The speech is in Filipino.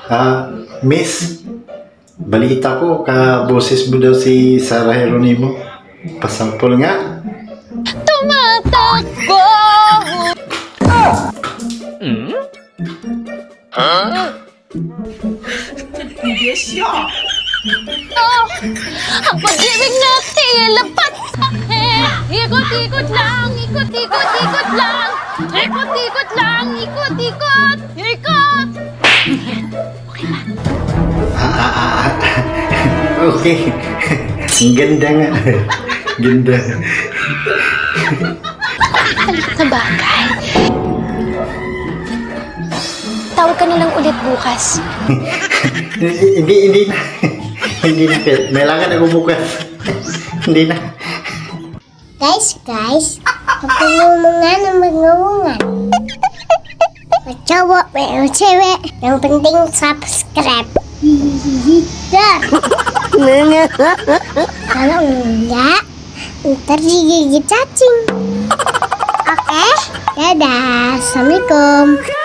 Miss, balita ko, kaboses mo daw si Sarah Geronimo. Pasampol nga. Tumatakbo! Oh, ang pag-ibig na ilapat sa akin. Ikot-ikot lang, ikot-ikot lang. Ikot-ikot lang, ikot-ikot, ikot. Okay. Ang ganda nga. Ganda. Sa bagay. Tawag ka nilang ulit bukas. Hindi na. Hindi na, Pet. Kailangan ako bukas. Hindi na. Guys, magpulungan ng magngungan. Magcawa, may cewek. Yang penting subscribe. Kalau enggak, ntar digigit cacing. Oke, dadah. Assalamualaikum.